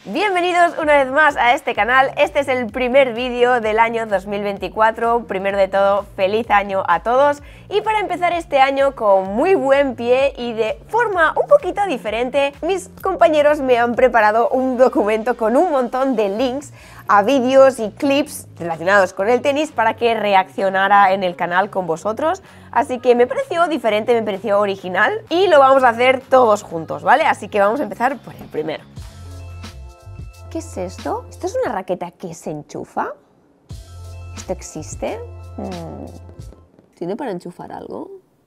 Bienvenidos una vez más a este canal. Este es el primer vídeo del año 2024. Primero de todo, feliz año a todos. Y para empezar este año con muy buen pie y de forma un poquito diferente, mis compañeros me han preparado un documento con un montón de links a vídeos y clips relacionados con el tenis para que reaccionara en el canal con vosotros. Así que me pareció diferente, me pareció original y lo vamos a hacer todos juntos, ¿vale? Así que vamos a empezar por el primero. ¿Qué es esto? ¿Esto es una raqueta que se enchufa? ¿Esto existe? ¿Tiene para enchufar algo?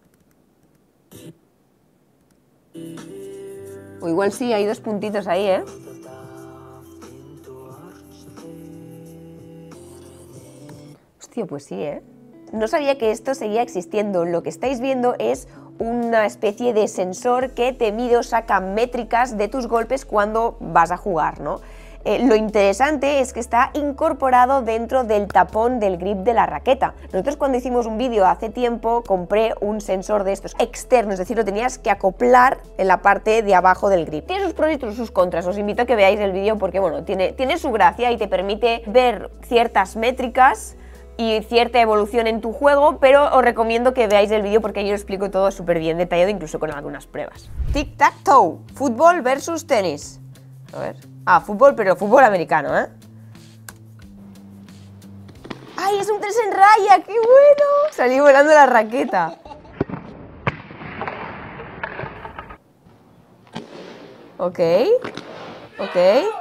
O igual sí, hay dos puntitos ahí, ¿eh? Hostia, pues sí, ¿eh? No sabía que esto seguía existiendo. Lo que estáis viendo es una especie de sensor que te mide o saca métricas de tus golpes cuando vas a jugar, ¿no? Lo interesante es que está incorporado dentro del tapón del grip de la raqueta. Nosotros cuando hicimos un vídeo hace tiempo compré un sensor de estos externos, es decir, lo tenías que acoplar en la parte de abajo del grip. Tiene sus pros y sus contras, os invito a que veáis el vídeo porque bueno, tiene su gracia y te permite ver ciertas métricas y cierta evolución en tu juego, pero os recomiendo que veáis el vídeo porque yo lo explico todo súper bien detallado, incluso con algunas pruebas. Tic-tac-toe, fútbol versus tenis. A ver. Ah, fútbol, pero fútbol americano, ¿eh? ¡Ay, es un 3 en raya! ¡Qué bueno! Salí volando la raqueta. Ok. Ok.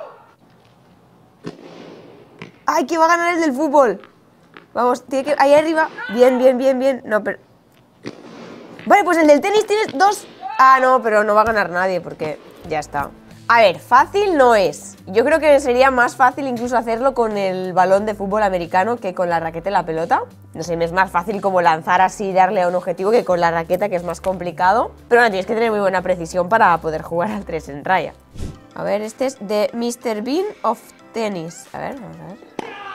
¡Ay, que va a ganar el del fútbol! Vamos, tiene que... Ahí arriba. Bien, bien, bien, bien. No, pero... Vale, pues el del tenis tienes dos... Ah, no, pero no va a ganar nadie porque ya está. A ver, fácil no es. Yo creo que sería más fácil incluso hacerlo con el balón de fútbol americano que con la raqueta y la pelota. No sé, me es más fácil como lanzar así y darle a un objetivo que con la raqueta, que es más complicado. Pero bueno, tienes que tener muy buena precisión para poder jugar al 3 en raya. A ver, este es de Mr. Bean of Tennis. A ver, vamos a ver.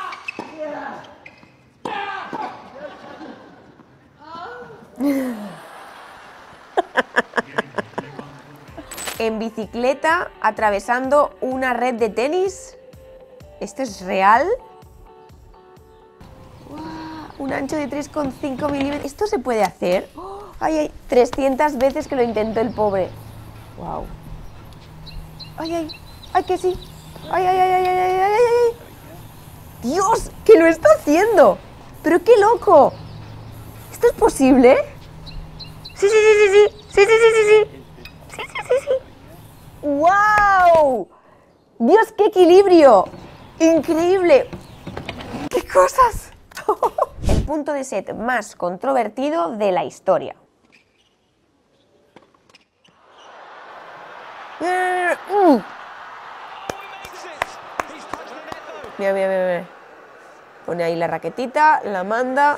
En bicicleta, atravesando una red de tenis. ¿Esto es real? ¡Wow! Un ancho de 3,5 milímetros. ¿Esto se puede hacer? ¡Oh! ¡Ay, ay! 300 veces que lo intentó el pobre. ¡Wow! ¡Ay, ay! ¡Ay, que sí! ¡Ay, ay, ay, ay, ay, ay, ay, ay! ¡Dios! ¡Que lo está haciendo! ¡Pero qué loco! ¿Esto es posible? Sí, sí, sí, sí, sí. Sí, sí, sí, sí, sí. Sí, sí, sí, sí. ¡Wow! ¡Dios, qué equilibrio! ¡Increíble! ¡Qué cosas! El punto de set más controvertido de la historia. Mira, mira, mira, mira. Pone ahí la raquetita, la manda.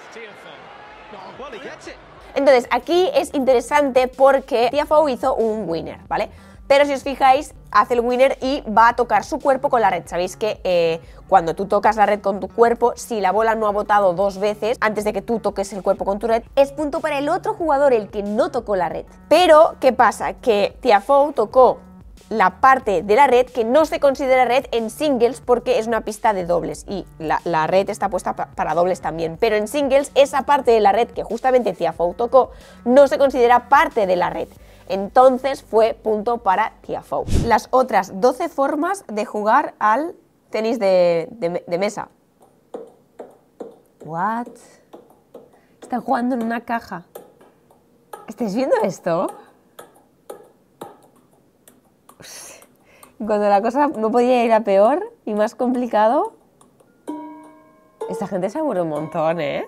Entonces, aquí es interesante porque Tiafoe hizo un winner, ¿vale? Pero si os fijáis, hace el winner y va a tocar su cuerpo con la red. Sabéis que cuando tú tocas la red con tu cuerpo, si la bola no ha botado dos veces antes de que tú toques el cuerpo con tu red, es punto para el otro jugador, el que no tocó la red. Pero, ¿qué pasa? Que Tiafoe tocó la parte de la red que no se considera red en singles porque es una pista de dobles y la red está puesta para dobles también, pero en singles esa parte de la red que justamente Tiafoe tocó no se considera parte de la red. Entonces fue punto para Tiafoe. Las otras 12 formas de jugar al tenis de mesa. ¿What? Están jugando en una caja. ¿Estáis viendo esto? Cuando la cosa no podía ir a peor y más complicado, esta gente se aburre un montón, ¿eh?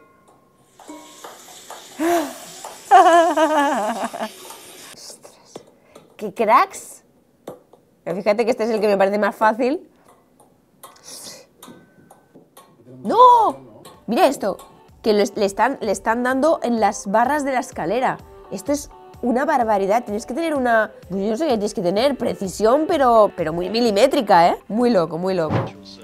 ¡Ostras! ¡Qué cracks! Pero fíjate que este es el que me parece más fácil. ¡No! Mira esto, que le están dando en las barras de la escalera. Esto es una barbaridad, tienes que tener una... Yo no sé qué tienes que tener, precisión, pero muy milimétrica, ¿eh? Muy loco, muy loco.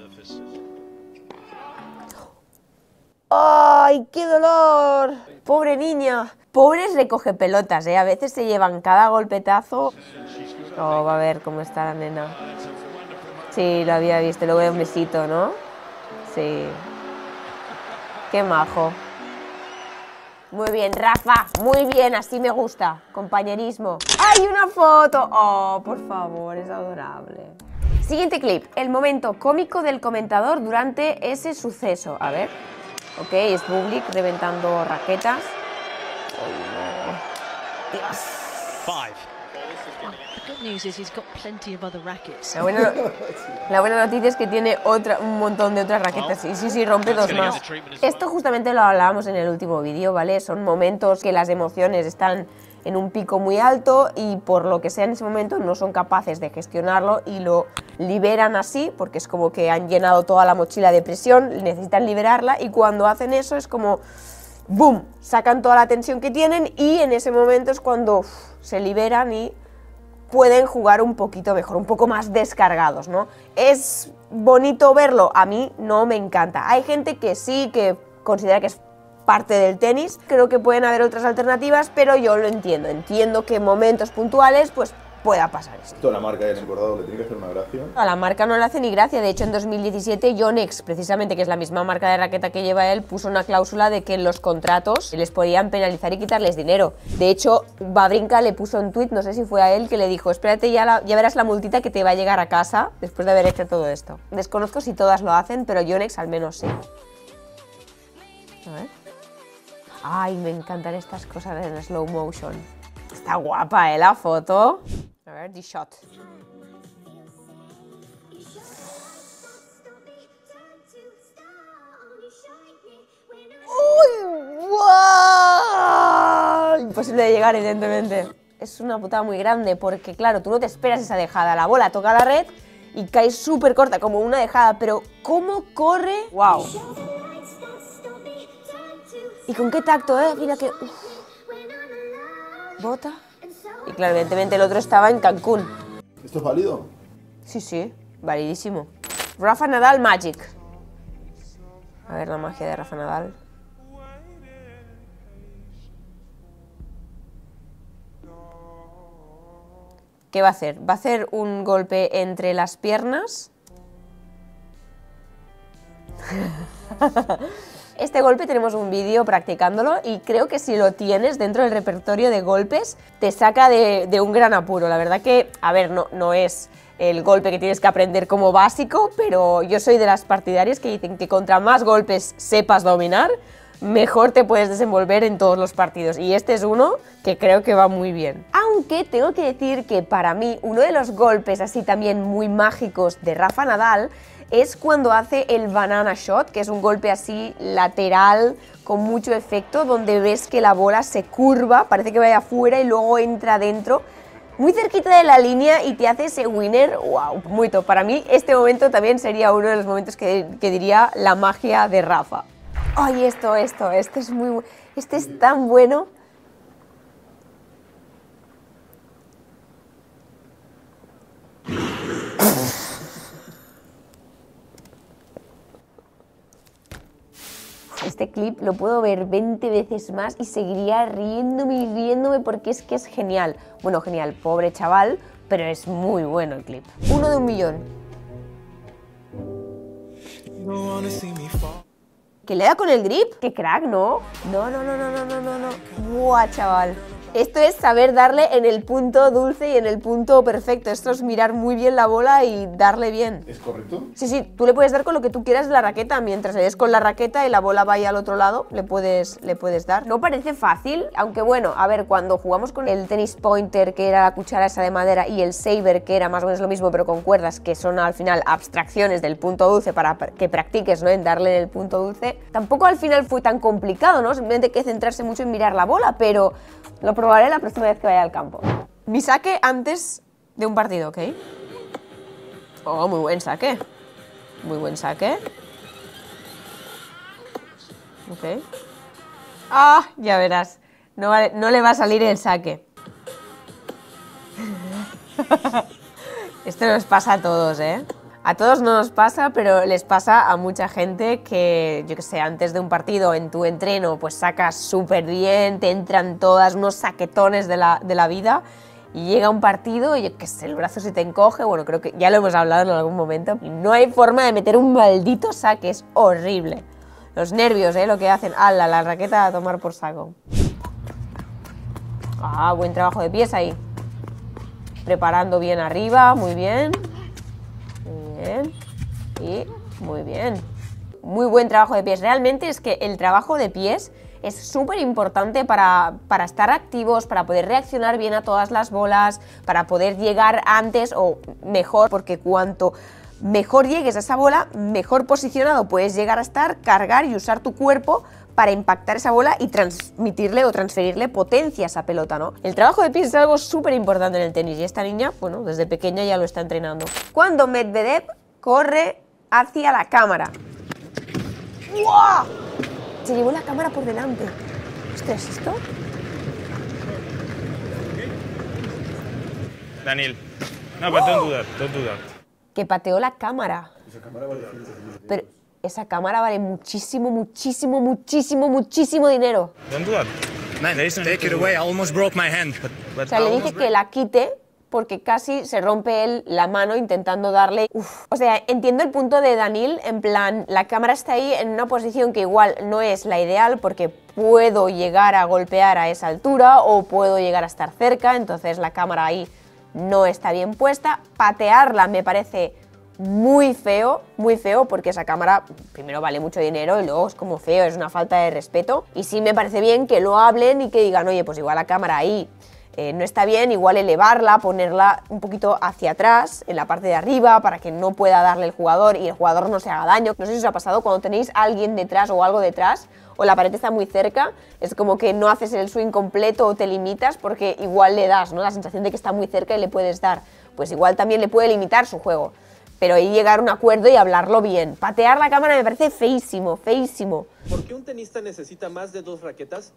¡Ay, qué dolor! ¡Pobre niña! Pobres recoge pelotas, ¿eh? A veces se llevan cada golpetazo. Oh, va a ver cómo está la nena. Sí, lo había visto, luego de un besito, ¿no? Sí. Qué majo. Muy bien, Rafa, muy bien, así me gusta. Compañerismo. ¡Hay una foto! Oh, por favor, es adorable. Siguiente clip, el momento cómico del comentador durante ese suceso. A ver. Ok, es Bublik reventando raquetas. ¡Ay, no! ¡Dios! La buena noticia es que tiene un montón de otras raquetas. Y sí, rompe dos más. Esto justamente lo hablábamos en el último vídeo, ¿vale? Son momentos que las emociones están en un pico muy alto y por lo que sea en ese momento no son capaces de gestionarlo y lo liberan así, porque es como que han llenado toda la mochila de presión, necesitan liberarla y cuando hacen eso es como ¡boom! Sacan toda la tensión que tienen y en ese momento es cuando se liberan y pueden jugar un poquito mejor, un poco más descargados, ¿no? ¿Es bonito verlo? A mí no me encanta. Hay gente que sí, que considera que es parte del tenis. Creo que pueden haber otras alternativas, pero yo lo entiendo. Entiendo que en momentos puntuales, pues pueda pasar esto. La marca en el bordado le tiene que hacer una gracia. A la marca no le hace ni gracia. De hecho, en 2017, Yonex, precisamente, que es la misma marca de raqueta que lleva él, puso una cláusula de que en los contratos les podían penalizar y quitarles dinero. De hecho, Wawrinka le puso un tuit, no sé si fue a él, que le dijo: espérate, ya verás la multita que te va a llegar a casa después de haber hecho todo esto. Desconozco si todas lo hacen, pero Yonex al menos sí. A ver. Ay, me encantan estas cosas en slow motion. Está guapa, la foto. A ver, the shot. ¡Uy! ¡Wow! Imposible de llegar, evidentemente. Es una putada muy grande porque, claro, tú no te esperas esa dejada. La bola toca la red y cae súper corta, como una dejada, pero ¿cómo corre? ¡Wow! ¿Y con qué tacto, Mira que... Bota. Y claro, evidentemente el otro estaba en Cancún. ¿Esto es válido? Sí, validísimo. Rafa Nadal Magic. A ver la magia de Rafa Nadal. ¿Qué va a hacer? ¿Va a hacer un golpe entre las piernas? Este golpe tenemos un vídeo practicándolo y creo que si lo tienes dentro del repertorio de golpes te saca de un gran apuro. La verdad que, a ver, no es el golpe que tienes que aprender como básico, pero yo soy de las partidarias que dicen que contra más golpes sepas dominar, mejor te puedes desenvolver en todos los partidos. Y este es uno que creo que va muy bien. Aunque tengo que decir que para mí uno de los golpes así también muy mágicos de Rafa Nadal es cuando hace el banana shot, que es un golpe así lateral con mucho efecto, donde ves que la bola se curva, parece que vaya afuera y luego entra dentro, muy cerquita de la línea y te hace ese winner. ¡Wow! Muy top. Para mí este momento también sería uno de los momentos que diría la magia de Rafa. ¡Ay, esto es muy... Este es tan bueno! Este clip lo puedo ver 20 veces más y seguiría riéndome porque es que es genial. Bueno, genial, pobre chaval, pero es muy bueno el clip. 1 de 1 millón. ¿Que le da con el grip? ¡Qué crack!, ¿no? No. ¡Buah, chaval! Esto es saber darle en el punto dulce y en el punto perfecto. Esto es mirar muy bien la bola y darle bien. ¿Es correcto? Sí, tú le puedes dar con lo que tú quieras de la raqueta. Mientras le des con la raqueta y la bola vaya al otro lado, le puedes dar. No parece fácil, aunque bueno, a ver, cuando jugamos con el tenis pointer, que era la cuchara esa de madera, y el saber, que era más o menos lo mismo, pero con cuerdas, que son al final abstracciones del punto dulce para que practiques, ¿no?, en darle en el punto dulce, tampoco al final fue tan complicado, ¿no? Simplemente hay que centrarse mucho en mirar la bola, pero lo probaré la próxima vez que vaya al campo. Mi saque antes de un partido, ¿ok? Oh, muy buen saque. Muy buen saque. Ok. Ah, ya verás. No le va a salir el saque. Esto nos pasa a todos, ¿eh? A todos no nos pasa, pero les pasa a mucha gente que, yo que sé, antes de un partido en tu entreno, pues sacas súper bien, te entran todas unos saquetones de la vida y llega un partido y que el brazo se te encoge, bueno, creo que ya lo hemos hablado en algún momento, y no hay forma de meter un maldito saque, es horrible. Los nervios, lo que hacen. ¡Hala! La raqueta a tomar por saco. Ah, buen trabajo de pies ahí. Preparando bien arriba, muy bien. Muy bien. Y muy bien. Muy buen trabajo de pies. Realmente es que el trabajo de pies es súper importante para estar activos, para poder reaccionar bien a todas las bolas, para poder llegar antes o mejor, porque cuanto mejor llegues a esa bola, mejor posicionado puedes llegar a estar, cargar y usar tu cuerpo para impactar esa bola y transmitirle o transferirle potencia a esa pelota, ¿no? El trabajo de pies es algo súper importante en el tenis y esta niña, bueno, desde pequeña ya lo está entrenando. Cuando Medvedev corre hacia la cámara. ¡Wow! Se llevó la cámara por delante. ¿Ostras, esto? Daniel, no, but don't do that. Que pateó la cámara. Esa cámara vale pero esa cámara vale muchísimo, muchísimo, muchísimo, muchísimo dinero. Don't do that. Man, take it away. I almost broke my hand. O sea, le dice que la quite porque casi se rompe él la mano intentando darle... Uf. O sea, entiendo el punto de Daniil, en plan, la cámara está ahí en una posición que igual no es la ideal porque puedo llegar a golpear a esa altura o puedo llegar a estar cerca, entonces la cámara ahí no está bien puesta. Patearla me parece muy feo porque esa cámara primero vale mucho dinero y luego es como feo, es una falta de respeto. Y sí me parece bien que lo hablen y que digan, oye, pues igual la cámara ahí no está bien, igual elevarla, ponerla un poquito hacia atrás, en la parte de arriba, para que no pueda darle el jugador y el jugador no se haga daño. No sé si os ha pasado cuando tenéis a alguien detrás o algo detrás, o la pared está muy cerca, es como que no haces el swing completo o te limitas porque igual le das, ¿no? La sensación de que está muy cerca y le puedes dar. Pues igual también le puede limitar su juego. Pero ahí llegar a un acuerdo y hablarlo bien. Patear la cámara me parece feísimo, feísimo. ¿Por qué un tenista necesita más de 2 raquetas?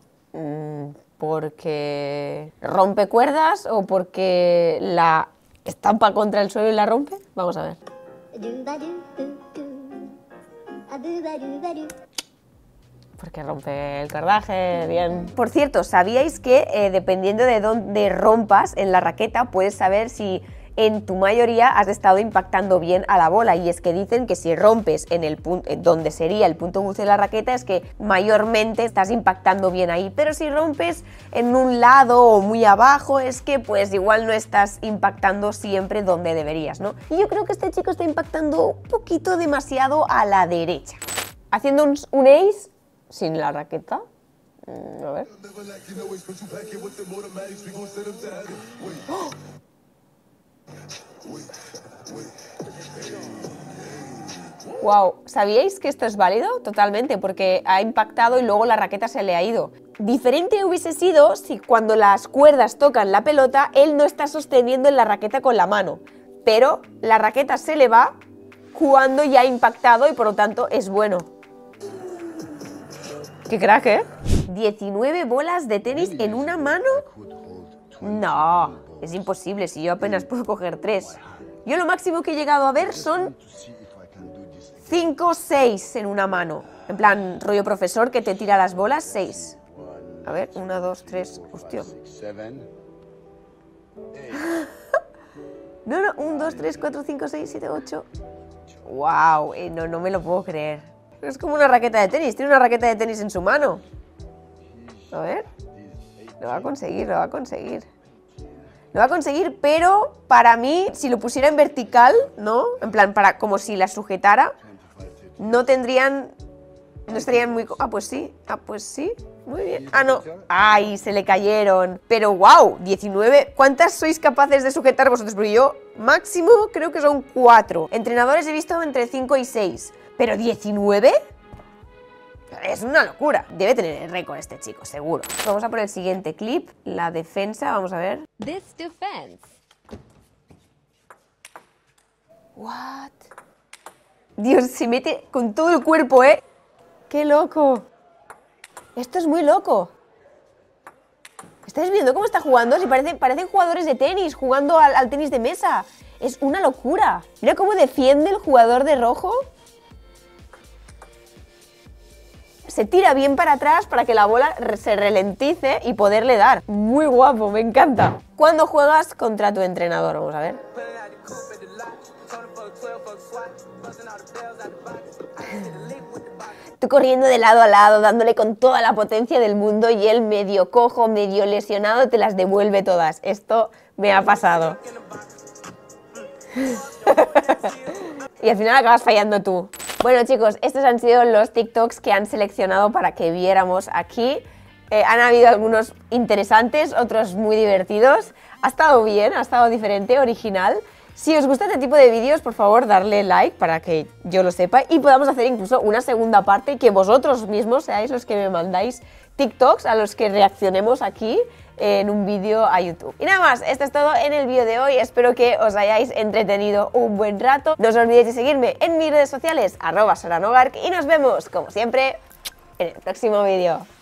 ¿Porque rompe cuerdas o porque la estampa contra el suelo y la rompe? Vamos a ver. Porque rompe el cordaje, bien. Por cierto, ¿sabíais que dependiendo de dónde rompas en la raqueta puedes saber si en tu mayoría has estado impactando bien a la bola? Y es que dicen que si rompes en el punto donde sería el punto dulce de la raqueta es que mayormente estás impactando bien ahí, pero si rompes en un lado o muy abajo es que pues igual no estás impactando siempre donde deberías, ¿no? Y yo creo que este chico está impactando un poquito demasiado a la derecha, haciendo un ace sin la raqueta. A ver. ¡Oh! Wow, ¿sabíais que esto es válido? Totalmente, porque ha impactado y luego la raqueta se le ha ido. Diferente hubiese sido si cuando las cuerdas tocan la pelota, él no está sosteniendo en la raqueta con la mano, pero la raqueta se le va cuando ya ha impactado y por lo tanto es bueno. ¡Qué crack, eh! 19 bolas de tenis en una mano. No, es imposible, si yo apenas puedo coger 3. Yo lo máximo que he llegado a ver son 5 o 6 en una mano. En plan, rollo profesor que te tira las bolas, 6. A ver, 1, 2, 3, hostia. No, 1, 2, 3, 4, 5, 6, 7, 8. Wow, no me lo puedo creer. Es como una raqueta de tenis, tiene una raqueta de tenis en su mano. A ver, lo va a conseguir, lo va a conseguir. Lo va a conseguir, pero para mí, si lo pusiera en vertical, ¿no? En plan, como si la sujetara, no estarían muy... Ah, pues sí, muy bien. Ah, no, ay, se le cayeron. Pero wow, 19, ¿cuántas sois capaces de sujetar vosotros? Porque yo máximo creo que son 4. Entrenadores he visto entre 5 y 6, pero 19... Es una locura. Debe tener el récord este chico, seguro. Vamos a por el siguiente clip. La defensa, vamos a ver. This defense. What? Dios, se mete con todo el cuerpo, ¿eh? ¡Qué loco! Esto es muy loco. ¿Estáis viendo cómo está jugando? Si parecen jugadores de tenis jugando al tenis de mesa. Es una locura. Mira cómo defiende el jugador de rojo. se tira bien para atrás para que la bola se ralentice y poderle dar. Muy guapo, me encanta. ¿Cuándo juegas contra tu entrenador? Vamos a ver. Tú corriendo de lado a lado, dándole con toda la potencia del mundo y él medio cojo, medio lesionado, te las devuelve todas. Esto me ha pasado. Y al final acabas fallando tú. Bueno chicos, estos han sido los TikToks que han seleccionado para que viéramos aquí. Han habido algunos interesantes, otros muy divertidos. Ha estado bien, ha estado diferente, original. Si os gusta este tipo de vídeos, por favor, darle like para que yo lo sepa y podamos hacer incluso una segunda parte y que vosotros mismos seáis los que me mandáis TikToks a los que reaccionemos aquí en un vídeo a YouTube. Y nada más, esto es todo en el vídeo de hoy. Espero que os hayáis entretenido un buen rato. No os olvidéis de seguirme en mis redes sociales, @soranogark, y nos vemos, como siempre, en el próximo vídeo.